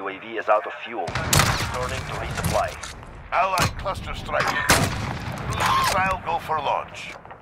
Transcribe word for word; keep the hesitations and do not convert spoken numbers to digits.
U A V is out of fuel. Returning to resupply. Allied cluster strike. Cruise missile go for launch.